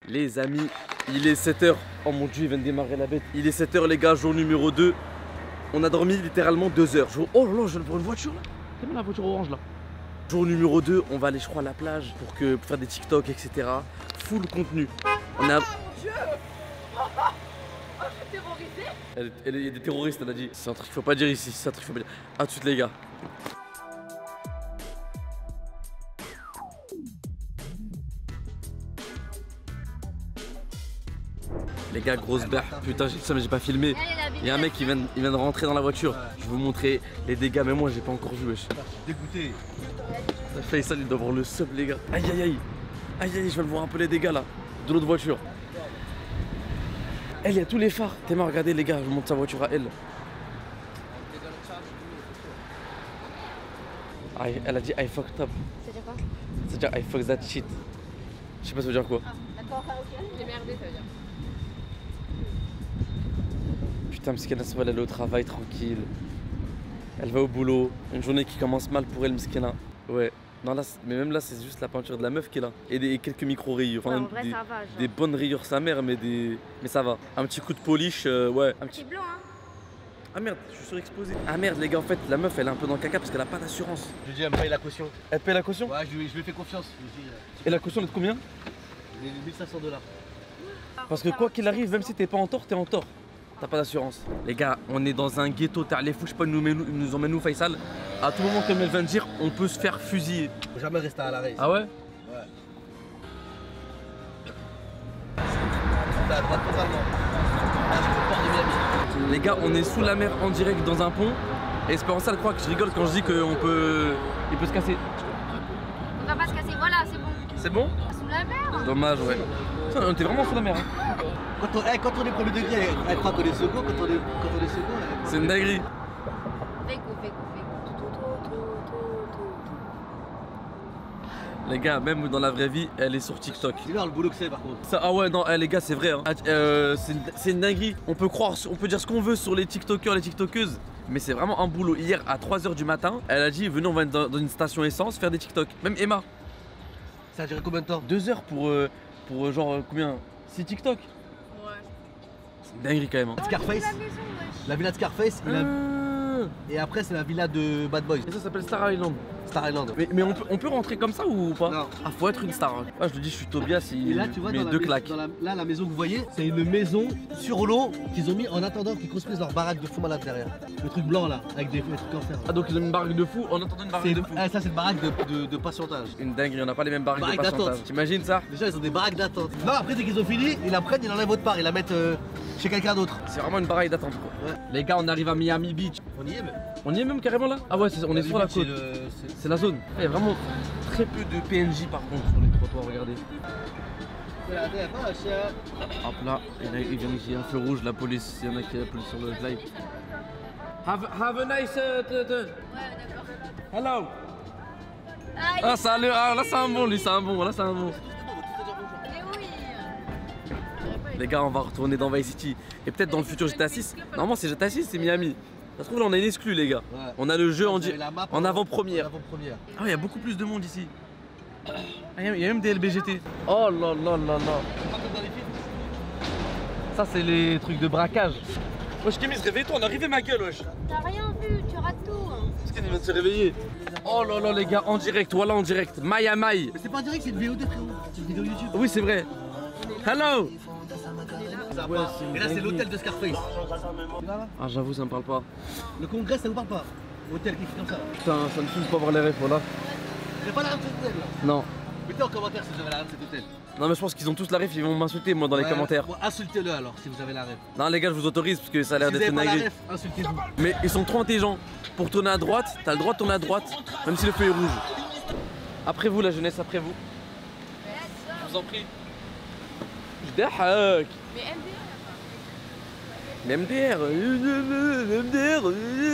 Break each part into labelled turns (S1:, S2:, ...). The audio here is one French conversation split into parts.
S1: Les amis, il est 7h. Oh mon dieu, il vient de démarrer la bête. Il est 7h les gars, jour numéro 2. On a dormi littéralement 2 heures. Oh là là, je viens de voir une voiture là. C'est la voiture orange là. Jour numéro 2, on va aller je crois à la plage pour faire des TikTok, etc. Full contenu. On a...
S2: Oh mon dieu. Oh, je suis terrorisée.
S1: Il y a des terroristes, elle a dit. C'est un truc qu'il faut pas dire ici, c'est un truc qu'il faut pas dire. A tout de suite les gars. Les gars, grosse berre. Putain, j'ai ça mais j'ai pas filmé. Il y a un mec qui vient de rentrer dans la voiture. Je vais vous montrer les dégâts, mais moi j'ai pas encore vu. Wesh.
S3: Dégoûté.
S1: Faisal, il doit avoir le sub, les gars. Aïe aïe aïe. Aïe aïe, je viens de voir un peu les dégâts là. De l'autre voiture. Elle, il y a tous les phares. Théma, regardez les gars, je vous montre sa voiture à elle. Elle a dit I fucked up.
S2: C'est-à-dire quoi?
S1: C'est-à-dire I fucked that shit. Je sais pas ça veut dire quoi.
S2: Ah, d'accord, ok. J'ai merdé, ça veut dire.
S1: Putain, Mskina, elle est au travail tranquille. Elle va au boulot. Une journée qui commence mal pour elle, Mskina. Ouais. Non, là, mais même là, c'est juste la peinture de la meuf qui est là. Et quelques micro-rayures. Enfin,
S2: ouais, en vrai, ça va, genre.
S1: Des bonnes rayures sa mère, mais ça va. Un petit coup de polish, ouais. Un petit...
S2: C'est blanc, hein.
S1: Ah merde, je suis surexposé. Ah merde, les gars, en fait, la meuf, elle est un peu dans le caca parce qu'elle a pas d'assurance.
S3: Je lui dis, elle me paye la caution.
S1: Elle paye la caution?
S3: Ouais, je lui fais confiance. Je lui dis,
S1: Et la caution, elle est de combien?
S3: les 1500 $.
S1: Parce que quoi qu'il arrive, même si t'es pas en tort, t'es en tort. T'as pas d'assurance. Les gars, on est dans un ghetto, t'as les fous, je sais pas, nous emmène où Faisal. À tout moment, comme elle vient de dire, on peut se faire fusiller.
S3: Faut jamais rester à l'arrêt.
S1: Ah ouais?
S3: Ouais. C'est à droite totalement. Là, je suis au port de Miami.
S1: Les gars, on est sous la mer en direct dans un pont. Et Espéranza, elle croit que je rigole quand je dis qu'il peut se casser.
S2: On va pas se casser, voilà, c'est bon.
S1: C'est bon?
S2: Sous la mer.
S1: Dommage, ouais. Putain, on était vraiment sous la mer. Hein.
S3: Quand on est premier degré, elle croit qu'on est second. Quand on est second,
S1: C'est une dinguerie.
S2: Fais go.
S1: Les gars, même dans la vraie vie, elle est sur TikTok.
S3: C'est bien le boulot que c'est par contre.
S1: Ça, ah ouais, non, les gars, c'est vrai. Hein. C'est une dinguerie. On peut croire, on peut dire ce qu'on veut sur les TikTokers, les TikTokeuses. Mais c'est vraiment un boulot. Hier, à 3 h du matin, elle a dit venez, on va dans une station essence faire des TikTok. Même Emma.
S3: Ça a duré combien de temps?
S1: 2 heures pour genre combien? 6 TikTok?
S2: Ouais.
S1: C'est une dinguerie quand même. Hein.
S3: Scarface. La villa de Scarface. Et après, c'est la villa de Bad Boys.
S1: Et ça s'appelle Star Island.
S3: Star Island.
S1: Mais on peut rentrer comme ça ou pas?
S3: Non.
S1: Ah, faut être une star. Ah, je te dis, je suis Tobias,
S3: Et là, tu vois,
S1: met
S3: dans
S1: deux claques.
S3: là, la maison que vous voyez, c'est une maison sur l'eau qu'ils ont mis en attendant qu'ils construisent leur baraque de fou malade derrière. Le truc blanc là, avec des trucs en fer.
S1: Ah, donc ils ont une baraque de fou en attendant une baraque de fou.
S3: Ah, ça, c'est une baraque de patientage.
S1: Une dinguerie, on n'a pas les mêmes baraques
S3: Baraque
S1: de patientage.
S3: d'attente.
S1: T'imagines ça?
S3: Déjà, ils ont des baraques d'attente. Non, après, dès qu'ils ont fini, ils la prennent, ils l'enlèvent autre part, ils la mettent chez quelqu'un d'autre.
S1: C'est vraiment une baraque d'attente quoi. Ouais. Les gars, on arrive à Miami Beach.
S3: On y est, mais.
S1: On y est même carrément là? Ah ouais, on est sur la côte. C'est la zone. Il y a vraiment très peu de PNJ par contre sur les trottoirs, regardez. Hop là, il vient ici, un feu rouge, la police, il y en a qui a la police sur le live. Have a nice...
S2: Ouais, d'accord.
S1: Hello.
S2: Aïe.
S1: Ah salut, ah là c'est un bon lui, c'est un bon, là c'est un bon.
S2: Mais oui.
S1: Les gars, on va retourner dans Vice City. Et peut-être dans le futur GTA 6. Normalement c'est GTA 6, c'est Miami. Ça se trouve là on est une exclu les gars.
S3: Ouais.
S1: On a le jeu en avant-première.
S3: avant-première.
S1: Ah il y a beaucoup plus de monde ici. Ah, il y a même des LBGT. Oh là là là là. Ça c'est les trucs de braquage. Wesh Kémis, réveille-toi, on est arrivé ma gueule wesh.
S2: T'as rien vu, tu rates tout. Hein.
S1: Est-ce qu'elle vient de se réveiller? Oh là là les gars, en direct, voilà en direct. Maï à Maï.
S3: Mais c'est pas direct, c'est une VOD frérot. C'est une vidéo YouTube.
S1: Oui c'est vrai. Hello.
S3: Ouais, et là c'est l'hôtel de Scarface.
S1: Ah j'avoue ça me parle pas.
S3: Le congrès ça vous parle pas. Hôtel qui fait comme ça.
S1: Putain ça me fume pas voir les refs voilà.
S3: Vous avez pas la rêve de cet hôtel là?
S1: Non.
S3: Mettez en commentaire si vous avez la rêve de cet hôtel.
S1: Non mais je pense qu'ils ont tous la ref, ils vont m'insulter moi dans les commentaires.
S3: Bon, insultez-le alors si vous avez la rêve.
S1: Non les gars je vous autorise parce que ça a l'air
S3: Si vous
S1: d'être
S3: avez
S1: une
S3: pas la
S1: dinguerie.
S3: rêve, insultez-vous.
S1: Mais ils sont trop intelligents. Pour tourner à droite, t'as le droit de tourner à droite, même si le feu est rouge. Après vous la jeunesse, après vous. Je vous en prie. Je dahak.
S2: Mais MDR.
S1: MDR.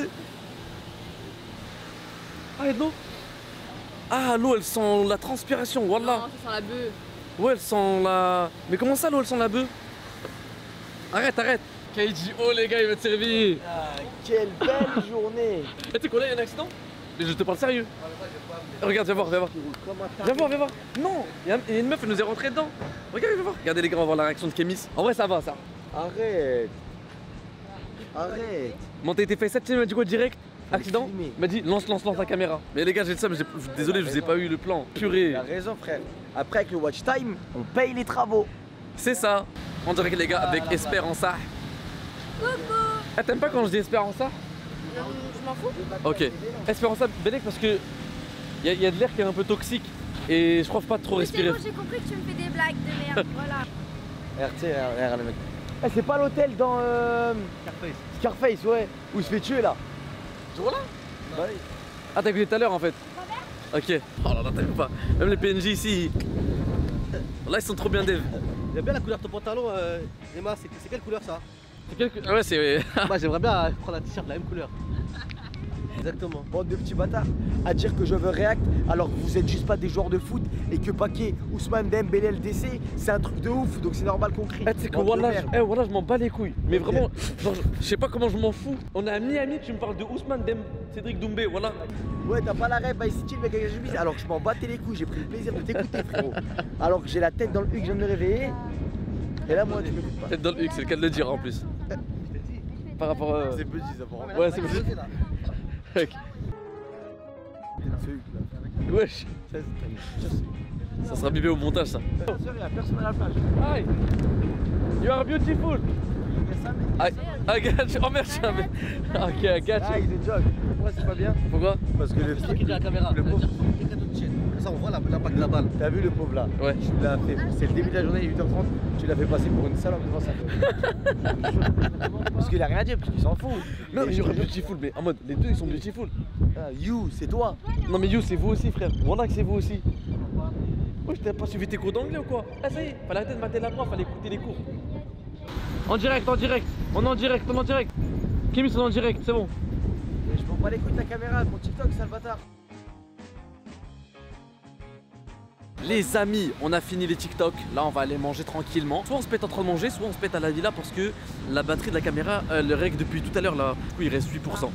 S1: Ah et l'eau. Ah l'eau elle sent la transpiration, wallah.
S2: Non, ça sent la bœuf.
S1: Ouais elle sent la... Mais comment ça l'eau elle sent la bœuf? Arrête, arrête. KGO les gars il va te servir.
S3: Ah, quelle belle journée.
S1: Et tu sais quoi là, il y a un accident? Mais je te parle sérieux. Regarde, viens voir, viens voir. Viens voir, viens voir. Non, il y a une meuf, elle nous est rentrée dedans. Regarde, viens voir. Regardez les gars, on va voir la réaction de Kémis. En vrai, ça va, ça.
S4: Arrête. Arrête.
S1: Bon, t'as été fait 7, tu m'as dit quoi direct? Accident?
S4: filmer.
S1: Il m'a dit lance la caméra. Mais les gars, j'ai le seum, désolé, je vous ai pas eu le plan. Purée.
S4: T'as raison, frère. Après, avec le watch time, on paye les travaux.
S1: C'est ça. On dirait que les gars, avec Espéranza.
S2: Coucou.
S1: Ah, t'aimes pas quand je dis Espéranza?
S2: Je m'en fous.
S1: Ok. Espéranza, Belek, parce que il y a de l'air qui est un peu toxique. Et je crois pas trop
S2: Mais c'est
S1: respirer.
S2: bon, j'ai compris que tu me fais des blagues de merde. Voilà.
S4: RT, regarde le mec. Eh, c'est pas l'hôtel dans Scarface, ouais. Où il se fait tuer là.
S1: Tu vois là?
S4: Bah oui.
S1: Ah, t'as écouté tout à l'heure en fait. Ok. Oh là là, t'as vu pas. Même les PNJ ici. Là, ils sont trop bien dev.
S3: J'aime bien la couleur de ton pantalon, Emma, c'est quelle couleur ça?
S1: C'est quelque. Ouais, c'est.
S3: Moi j'aimerais bien prendre un t-shirt de la même couleur. Exactement.
S4: Bande de petits bâtards à dire que je veux React alors que vous êtes juste pas des joueurs de foot et que Paquet, Ousmane Dembélé, LDC, c'est un truc de ouf donc c'est normal qu'on crie.
S1: Eh, tu sais que
S4: Bande de
S1: voilà,
S4: merde.
S1: voilà, je m'en bats les couilles. Mais vraiment, genre, je sais pas comment je m'en fous. On est à Miami, tu me parles de Ousmane Cédric Doumbé, voilà.
S4: Ouais, t'as pas la rêve, Vice City, le mec avec la chemise. Alors que je m'en battais les couilles, j'ai pris le plaisir de t'écouter, frérot. Alors que j'ai la tête dans le U que je viens de me réveiller. Et là, moi, tu m'écoutes pas.
S1: Tête dans le X, c'est le cas de le dire en plus. Par rapport à.
S4: C'est petit, ça, par
S1: Ouais, c'est petit. Wesh, ça sera bibé au montage ça.
S4: Il y a personne à la plage.
S1: Hi, you are beautiful. I got you. Oh merde, je savais. Ok, I got
S4: Ah,
S1: you.
S4: il est jog. Pourquoi c'est pas bien?
S1: Pourquoi?
S4: Parce que le
S3: C'est toi qui dis la caméra.
S4: le pauvre.
S3: Comme ça on voit l'impact de la balle.
S4: T'as vu le pauvre là?
S1: Ouais.
S4: Tu l'as fait. C'est le début de la journée, il est 8h30. Tu l'as fait passer pour une salope devant sa femme. Parce qu'il a rien dit, parce qu'il s'en fout.
S1: Non, mais
S4: Et
S1: you are
S4: je-
S1: beautiful, mais en mode, les deux ils sont beautiful.
S4: Ah, you, c'est toi.
S1: Non, mais you, c'est vous aussi, frère. Voilà que c'est vous aussi. Ouais, je t'ai pas suivi tes cours d'anglais ou quoi? Ah, ça y est, fallait arrêter de mater la prof, fallait écouter les cours. En direct, en direct. On est en direct, on est en direct. Kémis, on est en direct, c'est bon.
S4: Mais je prends pas les couilles de ta caméra, mon TikTok, sale bâtard.
S1: Les amis, on a fini les TikTok. Là, on va aller manger tranquillement. Soit on se pète en train de manger, soit on se pète à la villa parce que la batterie de la caméra, elle règle depuis tout à l'heure là. Du coup, il reste 8%.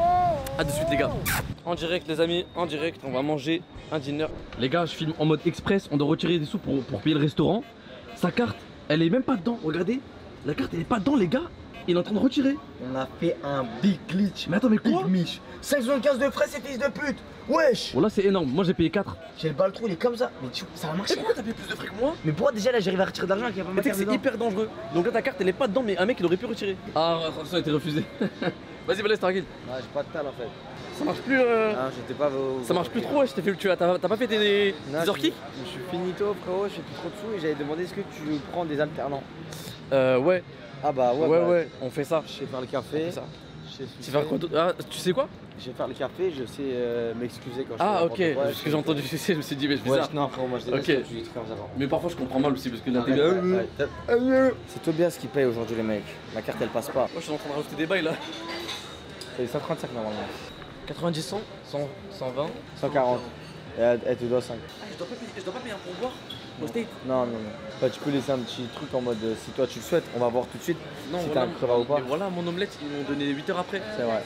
S1: A de suite, les gars. En direct, les amis, en direct, on va manger un dinner. Les gars, je filme en mode express. On doit retirer des sous pour payer le restaurant. Sa carte, elle est même pas dedans. Regardez, la carte, elle est pas dedans, les gars. Il est en train de retirer.
S4: On a fait un big glitch.
S1: Mais attends, mais quoi?
S4: Big mich. 5,75 de frais, ces fils de pute. Wesh.
S1: Bon, là, c'est énorme. Moi, j'ai payé 4.
S4: J'ai le baltron, il est comme ça. Mais ça va marcher.
S1: Pourquoi t'as payé plus de frais que moi?
S4: Mais pourquoi déjà là j'arrive à retirer de l'argent qu'il y a pas
S1: Mais
S4: ma
S1: tu sais que
S4: carte
S1: c'est
S4: dedans?
S1: hyper dangereux. Donc là, ta carte, elle est pas dedans, mais un mec, il aurait pu retirer. Ah, ça a été refusé. Vas-y, laisse tranquille.
S4: Ah, j'ai pas de tal en fait.
S1: Ça marche plus.
S4: Ah, j'étais pas
S1: Ça marche plus trop, ouais, je t'ai fait le tuer. T'as pas fait des heures kick?
S4: Je suis finito, frérot, j'ai plus trop de sous et j'avais demandé est-ce que tu prends des alternants?
S1: Ouais.
S4: Ah bah ouais,
S1: Ouais, on fait ça.
S4: Je sais faire le
S1: On
S4: café.
S1: fait ça.
S4: Je sais
S1: Tu sais faire quoi d'autre? Ah, tu sais quoi?
S4: Je sais faire le café, je sais m'excuser quand je
S1: Ah,
S4: fais
S1: ok.
S4: n'importe quoi,
S1: Ce que j'ai entendu sucer, je me suis dit, mais je fais
S4: Ouais,
S1: ça.
S4: non, frérot, moi je déteste
S1: Ok.
S4: quand tu dis des trucs comme ça. par contre.
S1: Mais parfois, je comprends mal aussi parce que là, t'es
S4: Arrête,
S1: là.
S4: arrête. C'est Tobias qui paye aujourd'hui, les mecs. La carte elle passe pas.
S1: Moi, je suis en train de rajouter des bails là.
S4: C'est 135 normalement.
S1: 90, 100, 120.
S4: 140. Et elle te doit 5.
S1: Ah, je dois pas payer un pourboire au state?
S4: Non, non, non. Bah, tu peux laisser un petit truc en mode si toi tu le souhaites, on va voir tout de suite
S1: Non,
S4: si
S1: voilà,
S4: t'as un crevard ou pas.
S1: mais voilà, mon omelette, ils m'ont donné 8 heures après.
S4: C'est vrai.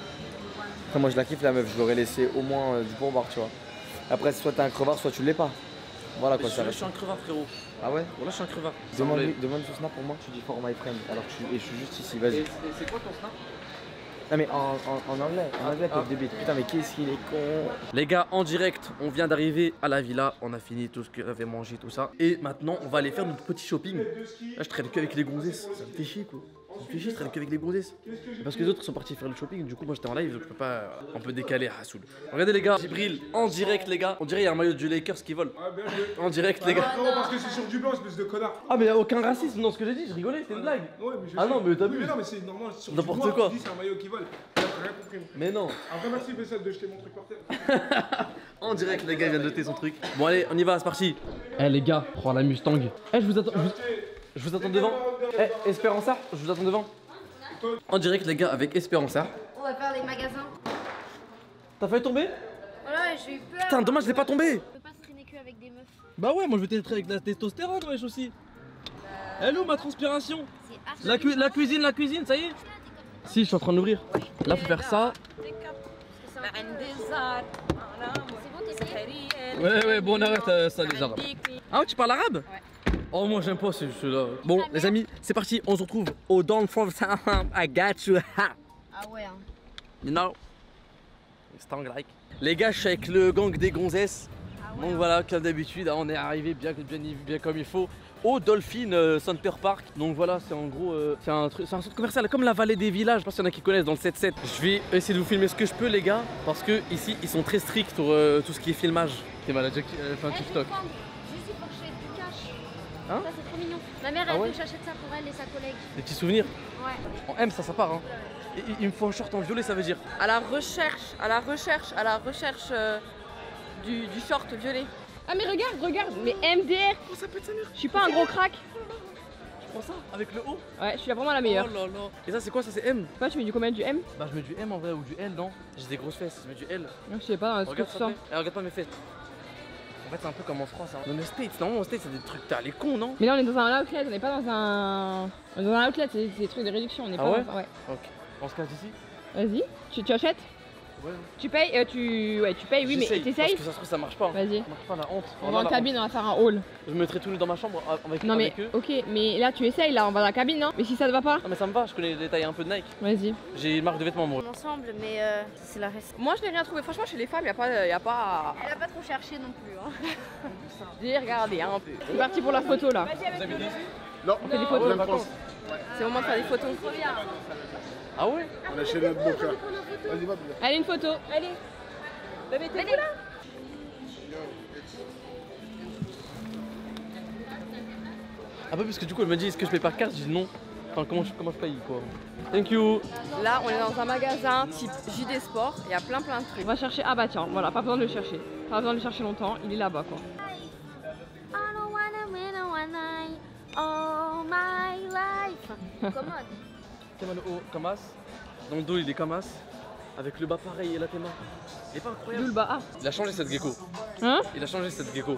S4: Après, moi je la kiffe la meuf, je l'aurais laissé au moins du pourboire, tu vois. Après, soit t'as un crevard, soit tu l'es pas. Voilà
S1: Mais
S4: quoi, ça
S1: je
S4: reste.
S1: suis un crevard, frérot.
S4: Ah ouais?
S1: Voilà, je suis un crevard.
S4: Demande son snap pour moi, tu dis for my friend. Alors que je suis juste ici, vas-y.
S1: Et c'est quoi ton snap?
S4: Non mais en anglais, top débit. Putain mais qu'est-ce qu'il est con.
S1: Les gars, en direct, on vient d'arriver à la villa, on a fini tout ce qu'on avait mangé, tout ça. Et maintenant, on va aller faire notre petit shopping. Là, je traîne que avec les gonzesses, ça me fait chier quoi. Ça me fait chier, je traîne que avec les gonzesses. Parce que les autres sont partis faire le shopping, du coup, moi j'étais en live, donc je peux pas. On peut décaler, Hassoul. Regardez les gars, Jibril, en direct les gars. On dirait il y a un maillot du Lakers qui vole.
S5: Ah, bien joué.
S1: En direct les gars.
S5: Non, parce que c'est sur du blanc, espèce de connard.
S1: Ah, mais y a aucun racisme dans ce que j'ai dit, je rigolais, c'était une blague.
S5: Ouais, mais je
S1: Ah
S5: sais.
S1: non, mais t'as
S5: Oui,
S1: vu.
S5: mais non, mais c'est normal, sur du
S1: N'importe
S5: noir,
S1: quoi.
S5: tu dis c'est un maillot qui vole. T'as rien compris.
S1: Mais non.
S5: Après, merci, Faisal, de jeter mon truc par terre.
S1: En direct, les gars, il vient de noter son truc. Bon, allez, on y va, c'est parti. Eh, les gars, prends la Mustang. Eh, je vous attends. Je vous attends devant. Eh, Espéranza, je vous attends devant. En direct, les gars, avec Espéranza.
S2: On va faire les magasins.
S1: T'as failli tomber?
S2: Voilà, j'ai eu peur.
S1: Putain, dommage, je l'ai pas tombé.
S2: On peut pas se traîner que avec des meufs.
S3: Bah ouais, moi je vais t'être avec la testostérone, wesh aussi. Hello, ma transpiration.
S2: C'est archi.
S3: La cuisine, ça y est.
S1: Si, je suis en train d'ouvrir. Là, faut faire ça. Ouais, bon, on arrête ça, les arabes. Ah, tu parles arabe? Ouais. Oh, moi, j'aime pas ce jeu-là. Bon, les amis, c'est parti, on se retrouve au Down from I got you.
S2: Ah ouais. Hein.
S1: You know? It's like. Les gars, je suis avec le gang des gonzesses. Ah ouais, donc voilà, comme d'habitude, on est arrivé bien comme il faut au Dolphin Center Park. Donc voilà, c'est en gros, c'est un centre commercial comme la vallée des villages. Je sais pas s'il y en a qui connaissent dans le 7-7. Je vais essayer de vous filmer ce que je peux, les gars, parce que ici ils sont très stricts sur tout ce qui est filmage. T'es malade, fait un TikTok.
S2: Juste il faut que je fasse du cash.
S1: Hein?
S2: Ça c'est trop mignon. Ma mère elle veut que j'achète ça pour elle et sa collègue.
S1: Des petits souvenirs.
S2: Ouais.
S1: En M, ça part. Hein. Et, il me faut un short en violet, ça veut dire.
S6: À la recherche du short violet. Ah mais regarde, mais MDR.
S1: Oh, ça pète sa mère.
S6: Je suis pas un gros crack.
S1: Tu prends ça avec le O?
S6: Ouais, je suis vraiment la meilleure.
S1: Oh là là. Et ça c'est quoi? Ça c'est M?
S6: Toi tu mets du combien, du M?
S1: Bah je mets du M en vrai ou du L, non? J'ai des grosses fesses, je mets du L.
S6: Je sais pas, ce que
S1: Regarde
S6: tu
S1: ça.
S6: sens.
S1: Regarde pas mes fesses. En fait c'est un peu comme en France. Hein. Dans les States, normalement aux States c'est des trucs, t'as les cons, non?
S6: Mais là on est dans un outlet, on n'est pas dans un... Dans un outlet, c'est des trucs de réduction, on est pas
S1: ouais
S6: dans... Ouais.
S1: Ok. On se casse ici?
S6: Vas-y, tu achètes?
S1: Ouais.
S6: Tu payes, tu payes, oui, mais t'essayes?
S1: Parce que ça se trouve ça marche pas.
S6: Vas-y.
S1: Ça marche pas, la honte.
S6: On va en cabine, on va faire un haul.
S1: Je me mettrai tous dans ma chambre avec,
S6: Non mais,
S1: avec eux.
S6: ok, mais là tu essayes, là on va dans la cabine, non? Mais si ça te va pas?
S1: Non mais ça me va, je connais les tailles un peu de Nike.
S6: Vas-y.
S1: J'ai une marque de vêtements moi.
S2: Ensemble, mais c'est la reste.
S6: Moi je n'ai rien trouvé, franchement chez les femmes y a pas...
S2: Elle a pas trop cherché non plus. Hein.
S6: J'ai regardé un peu. C'est parti pour la photo là.
S1: Vous habitez ici?
S5: Non,
S6: On fait des photos.
S5: même France.
S6: C'est le moment de faire des photos.
S2: Trop bien.
S1: Ah ouais?
S5: On a chez notre beau frère. Vas-y, va, bien.
S6: Allez, une photo. Allez. Bah, mettez-vous là.
S1: Ah bah parce que du coup elle m'a dit est-ce que je paye par carte? J'ai dit non. Enfin comment je paye quoi? Thank you.
S6: Là on est dans un magasin type JD Sport, il y a plein de trucs. On va chercher, ah bah tiens, voilà, pas besoin de le chercher. Pas besoin de le chercher longtemps, il est là-bas quoi.
S2: All my life. Commode.
S1: Théma le haut, Kamas. Dans le dos il est Kamas. Avec le bas pareil et la Théma. Il est pas
S6: D'où
S1: incroyable.
S6: le bas? Ah.
S1: Il a changé cette gecko.
S6: Hein?
S1: Il a changé cette gecko.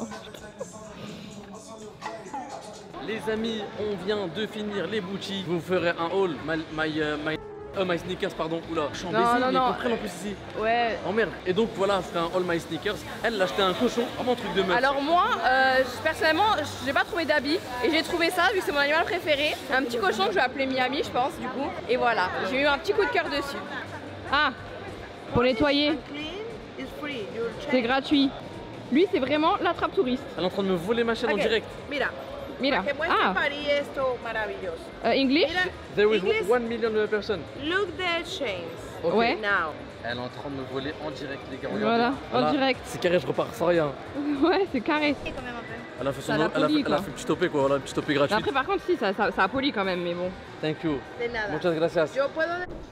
S1: Les amis, on vient de finir les boutiques. Vous ferez un haul. My sneakers, pardon. Oula, je suis en baiser, mais ils comprennent en plus ici.
S6: Ouais.
S1: Oh merde. Et donc voilà, je ferai un all my sneakers. Elle, l'a acheté un cochon, vraiment un truc de meuf.
S6: Alors moi, personnellement, j'ai pas trouvé d'habits et j'ai trouvé ça vu que c'est mon animal préféré. Un petit cochon que je vais appeler Miami, je pense, du coup. Et voilà, j'ai eu un petit coup de cœur dessus. Ah, pour nettoyer, c'est gratuit. Lui, c'est vraiment l'attrape touriste.
S1: Elle est en train de me voler ma chaîne en direct.
S7: Mira,
S6: Mira.
S7: te muestro
S6: Ah,
S7: París esto maravilloso.
S6: English?
S7: Mira,
S1: There is
S7: English?
S1: 1 million person.
S7: Look the chains.
S1: Ok.
S6: Ouais.
S7: Now.
S1: Elle est en train de me voler en direct, les gars.
S6: Voilà,
S1: regardez.
S6: en direct.
S1: C'est carré, je repars sans rien.
S6: Ouais, c'est carré.
S2: Quand même un peu.
S1: Elle a fait son
S6: Ça l'a poli,
S1: elle a
S6: quoi.
S1: fait un petit topé quoi, voilà, un petit topé gratuit.
S6: Après, par contre, si, ça a poli quand même, mais bon.
S1: Thank you.
S7: De nada.
S1: Muchas gracias.
S7: Yo puedo.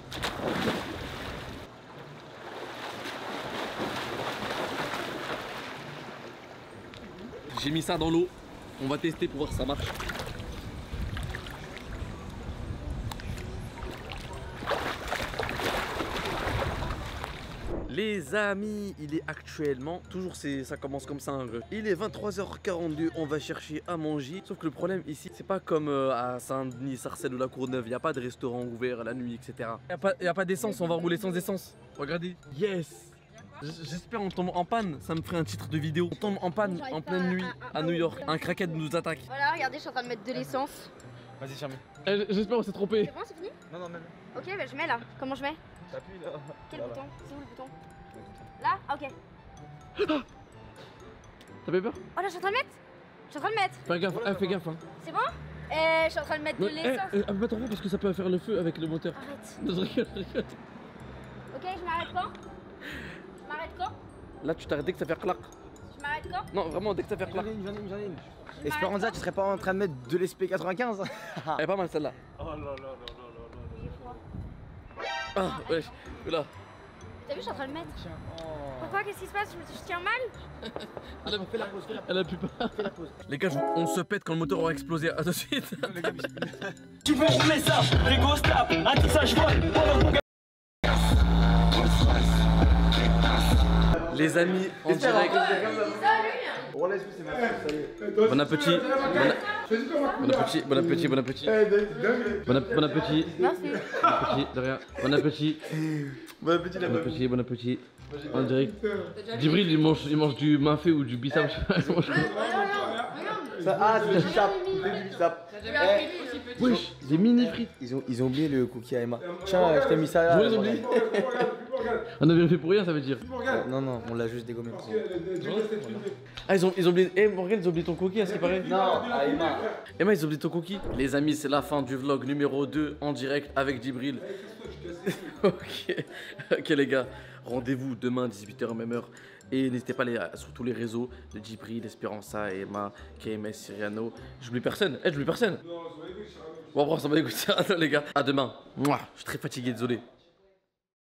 S1: J'ai mis ça dans l'eau. On va tester pour voir si ça marche. Les amis, il est actuellement, toujours ça commence comme ça un peu. Il est 23h42, on va chercher à manger. Sauf que le problème ici, c'est pas comme à Saint-Denis, Sarcelles ou la Courneuve. Il n'y a pas de restaurant ouvert la nuit, etc. Il n'y a pas d'essence, on va rouler sans essence. Regardez. Yes. J'espère on tombe en panne, ça me ferait un titre de vidéo. On tombe en panne en pleine nuit à New York. Un crackhead nous attaque.
S2: Voilà, regardez, je suis en train de mettre de l'essence.
S1: Vas-y, Charmy. J'espère on s'est trompé.
S2: C'est bon, c'est fini?
S5: Non, non, même.
S2: Ok, bah je mets là. Comment je mets?
S5: T'appuies là.
S2: Quel
S5: Voilà.
S2: bouton? C'est où le bouton? Là? Ah, ok.
S1: T'as pas peur?
S2: Oh là, je suis en train de mettre. Je suis en train de mettre.
S1: Fais gaffe, fais gaffe. Hein.
S2: C'est bon? Je suis en train de mettre de l'essence.
S1: Pas trop parce que ça peut faire le feu avec le moteur.
S2: Arrête.
S1: Non, je rigole.
S2: Ok, je m'arrête quand? Je m'arrête quand?
S1: Là, tu t'arrêtes dès que ça fait clac.
S2: Je m'arrête quand?
S1: Non, vraiment, dès que ça fait clac.
S4: J'en ai une. Esperanza, tu serais pas en train de mettre de l'SP95?
S1: Elle est pas mal celle-là.
S5: Oh là là là là là
S2: J'ai froid.
S1: Ah, ouais, là.
S2: T'as vu, je suis en train de mettre. Pourquoi? Qu'est-ce qui se passe? Je tiens mal?
S1: Fais la pause, Elle a plus peur. Les gars, on se pète quand le moteur aura explosé. À tout de suite.
S8: Tu veux rouler ça, Rigo Stap, un tissage vol, pendant que
S1: Les amis, en direct.
S4: Oh, laisse-moi, c'est ma soeur, ça y est.
S1: Bon appétit. Bon appétit, bon appétit, bon appétit. Bon appétit.
S2: Merci.
S1: Bon appétit, de rien. Bon appétit.
S4: Bon appétit, la
S1: Bon
S4: meuf.
S1: appétit, bon appétit. En direct. Djibril, il mange du mafé ou du bissap, je sais pas. Il mange quoi.
S4: Ah, c'est du bissap. C'est du bissap.
S1: Wesh, des mini frites.
S4: Ils ont oublié le cookie à Emma. Tiens, je t'ai mis ça là.
S1: Ils ont oublié. On a vérifié pour rien, ça veut dire.
S4: Non, on l'a juste dégommé.
S1: Ah, ils ont oublié. Eh, Morgan, ils ont oublié ton cookie, à ce qui paraît.
S4: Non, à Emma.
S1: Emma, ils ont oublié ton cookie. Les amis, c'est la fin du vlog numéro 2 en direct avec Djibril. Ok, les gars, rendez-vous demain 18h même heure. Et n'hésitez pas à aller sur tous les réseaux de Djibril, Esperanza, Emma, KMS, Siriano. J'oublie personne. J'oublie personne. Bon, après, ça va écouter Cyrano, les gars. À demain. Mouah, je suis très fatigué, désolé.